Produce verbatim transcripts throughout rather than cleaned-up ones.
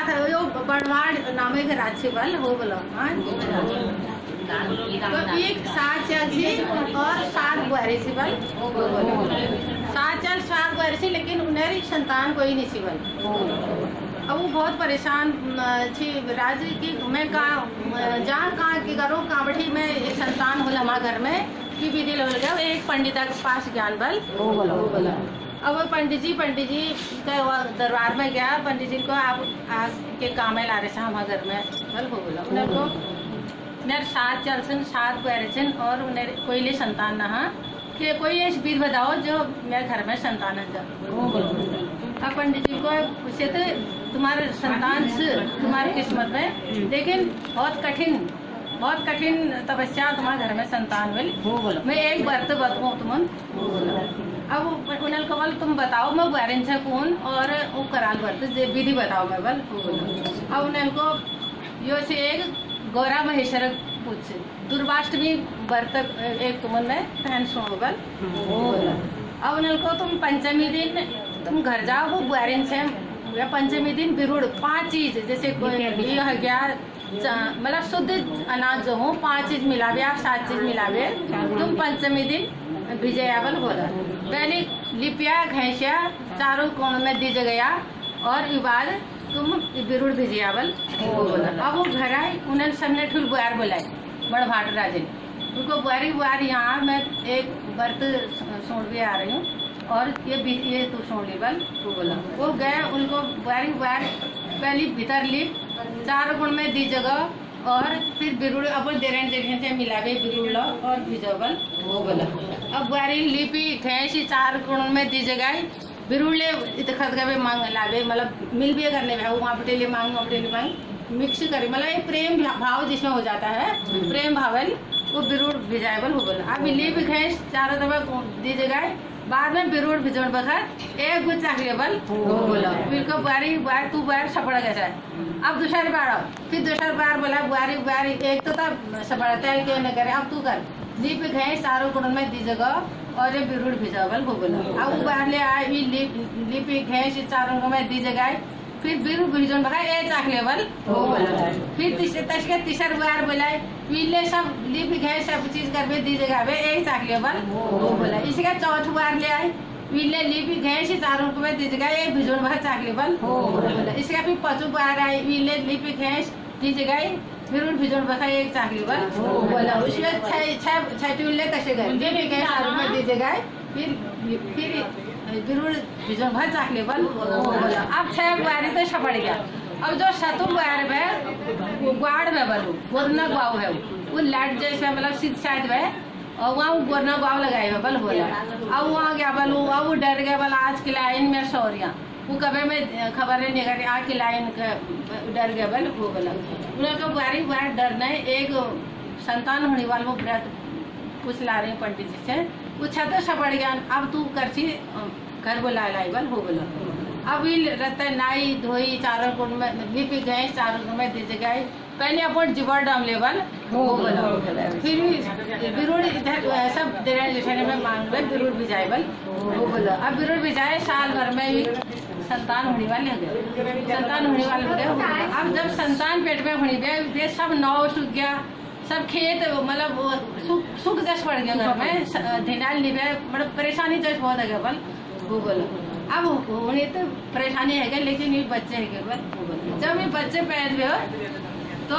बात है यो बड़वाड़ नामे के राज्य बल हो बोलो हाँ तो एक सात चल सी और सात बुआरी सी बल हो बोलो सात चल सात बुआरी सी लेकिन उन्हें संतान कोई नहीं सी बल। अब वो बहुत परेशान थी राज की मैं कहाँ जहाँ कहाँ की करूँ कहाँ बैठी मैं एक संतान होला हमारे घर में की विधि हो गया एक पंडिता के पास ज्ञान बल हो बोला हो बोला। अब वो पंडित जी पंडित जी का दरबार में गया पंडित जी को आप आज के काम में ला रहे थे हमारे घर में बल हो बोला उन्हें को मेरे सात चल सन सात पैरसन और उन्हें कोई ले संतान ना कि कोई ऐसी विधि बताओ जो मेरे घर में संतान है जब अब पंडित जी को पूछे थे तुम्हारे संतान से तुम्हारी किस्मत में लेकिन बहुत कठिन बहुत कठिन तपस्या तुम्हारे घर में संतान मिल हो बोलो मैं एक व्रत बताऊँ तुम अब उन्हें को बोल तुम बताओ मैं वायरन से कौन और वो कराल व्रत विधि बताओ मैं बल हो बोलो। अब उन्हें को यो से एक गौरा महेश्वर पूछ दुर्वाष्टमी व्रत एक तुम में पहन सुनो बल हो बोलो। अब उन्हें को तुम पंचमी दिन तुम घर जाओ वो वायरन से या पंचमी दिन बिरुड़ पांच चीज जैसे ये हो गया मतलब शुद्ध अनाज जो हो पांच चीज मिलावे आप सात चीज मिलावे तुम पंचमी दिन भिजयावल बोला पहले लिपिया घैसिया चारों कोण में दी गया और ये बाद तुम बिरुड़ भिजयावल बोला। अब वो घर आए उन्हें सबने ठुल बुआर बुलाए बड़ भाट राजे उनको बुआरी बुआर यहाँ मैं एक व्रत सोड़ भी आ रही हूँ और ये ये तू सोड़ ली बल वो बोला। वो गए उनको बुआरी बुआर पहली भीतर ली चार गुण में दी जगह और फिर बिरुड़ अपन देरण जगह से मिलावे बिरुड़ लो और भिजोबल वो बोला। अब बुआरी लिपी भैंसी चार गुण में दी जगह बिरुड़ ले खत गए मांग लावे मतलब मिल भी करने में वहाँ पटेली मांग वहाँ पटेली मांग मिक्स करे मतलब एक प्रेम भाव जिसमें हो जाता है प्रेम भावल वो बिरुड़ भिजाएबल हो बोला। अब लिप भैंस चारों दफा दी जगह बाद में बिरुड़ भिजोड़ बखर एक गुच्छ लेवल हो बोला। फिर को बुआरी बुआर तू बुआर सपड़ा कैसा है अब दूसरा बार फिर दूसरा बार बोला बुआरी बुआरी एक तो तब सपड़ा तैर के न करे अब तू कर लिप भैंस चारों गुण में दी जगह और ये बिरुड़ भिजावल हो बोला। अब वो बाहर ले आए लिप लिप भैंस चारों गुण में दी जगह फिर बिरुड़ भिजोड़ बखर एक चाक लेवल हो बोला। फिर तीसरे तीसरा बार बोला पीले सब लिप गए सब चीज कर दी जगह एक चाक लेवल हो बोला। इसी का चौथ बार ले आए पीले लिप गए से चारों को दी जगह एक भिजोड़ बखर चाक लेवल हो बोला। इसका फिर पांचों बार आए पीले लिप गए दी जगह बिरुड़ भिजोड़ बखर एक चाक लेवल हो बोला। उसमें छह छह टूले कैसे गए लिप गए चारों में दी जगह फिर फिर बिरुड़ भिजोड़ बखर चाक लेवल हो बोला। अब छह बारी तो छपड़ गया। अब जो सतु बार में वो ग्वाड़ में बलू गोरना गाँव है वो लाट जैसे मतलब सीध साइड में और वहाँ वो गोरना गाँव लगाए हुए बल बोला। अब वहाँ गया बलू अब वो डर गया बल आज की लाइन में सौरिया वो कभी में खबर नहीं करी आज की लाइन डर गया बल वो बोला। उन्हें को बारी बार डरना है एक संतान होने वाले वो व्रत कुछ ला रहे पंडित जी से वो छत सपड़ गया अब तू करची घर बोला लाई बल हो बोला। अब रहते नाई धोई चारों गुण में लिपि गए चारों गुण में दी जगह पहले अपन जिबर डाम लेवल हो बोला। फिर बिरुड़ इधर सब देने लिखने में मांग रहे बिरुड़ भिजाए बल हो बोला। अब बिरुड़ भिजाए साल भर में भी संतान होने वाले हो गए संतान होने वाले हो गए। अब जब संतान पेट में होने गए सब नाव सूख गया सब खेत मतलब सूख सूख जैसे पड़ गया घर में ढिंडाल नहीं गए मतलब परेशानी जैसे बहुत है बल वो बोला। अब उन्हें तो परेशानी है लेकिन ये बच्चे है बल जब ये बच्चे पैदा हुए तो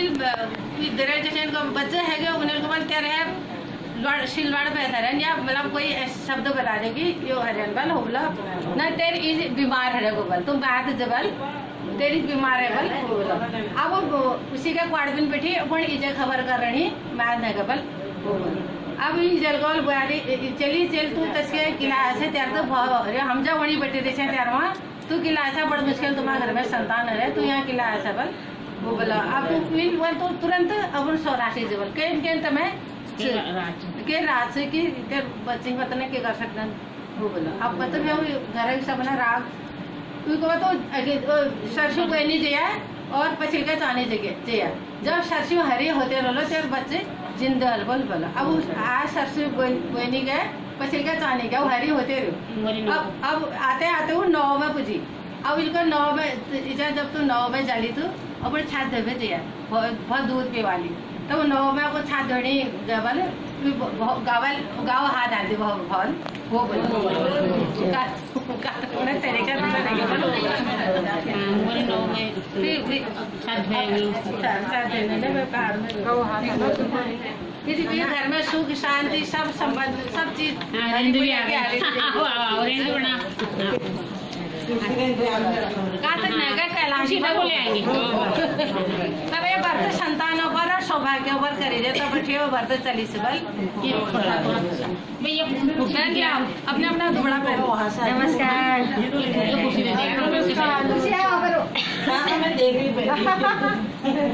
जैसे बच्चे है उन्हें को बोलते रहे सिलवाड़ पे रहे या मतलब कोई शब्द बता देगी यो हरियाण बल हो बोला ना तेरी बीमार है गोबल तुम बात जबल तेरी बीमार है बल हो बोला। अब उसी का क्वाड़बिन बैठी अपन इजे खबर कर रही मैं नहीं गबल हो बोला। अब जलगोल बुआरी चली चल तू तस्के किला ऐसे त्यार तो अरे हम जब वही बैठे थे त्यार वहाँ तू किला ऐसा बड़ मुश्किल तुम्हारे घर में संतान है तू यहाँ किला ऐसा बल वो बोला। अब बोल तो तुरंत अब सौराशी जबल के तुम्हें के रात से कि बच्चे पता के कर सकते वो बोला। अब पता घर सब ना राग उनको तो सरसों बहनी जया और पछिलका चाने जया जब सरसों हरी होते रहो तेरे बच्चे जिंदा बोल बोला। अब आज सरसों बहनी गए पछिलका चाने गया वो हरी होते रहो। अब अब आते आते वो नौ में पूजी अब इनको नौ में इजा जब तू नौ में जाली तू अब छात देवे दिया बहुत दूध पे वाली तो वो नौ में को छात धोनी गवल गावल गाव हाथ आती बहुत बहुत वो बोली का का उन्हें तरीका बोले नौ में फिर छात धोएंगे छात धोने में पहाड़ में गाव हाथ किसी भी घर में सुख शांति सब संबंध सब चीज हिंदू भी आ गया और हिंदू ना कहाँ तक नगर कैलाशी में बोले आएंगे तब ये भरत संतानों पर और सौभाग्यों पर करी दे तो बैठे हो भरत चली से बल भैया अपने अपना दुबड़ा पहनो वहाँ से नमस्कार नमस्कार